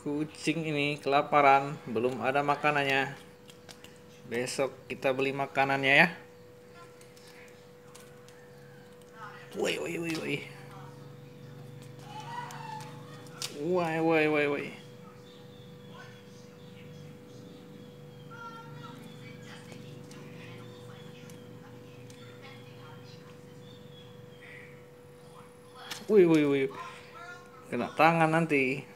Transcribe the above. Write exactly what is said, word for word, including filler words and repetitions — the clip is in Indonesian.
Kucing ini kelaparan, belum ada makanannya. Besok kita beli makanannya ya. Woi, woi, woi, woi. Woi, woi, woi, woi. Woi, woi, woi. Kena tangan nanti.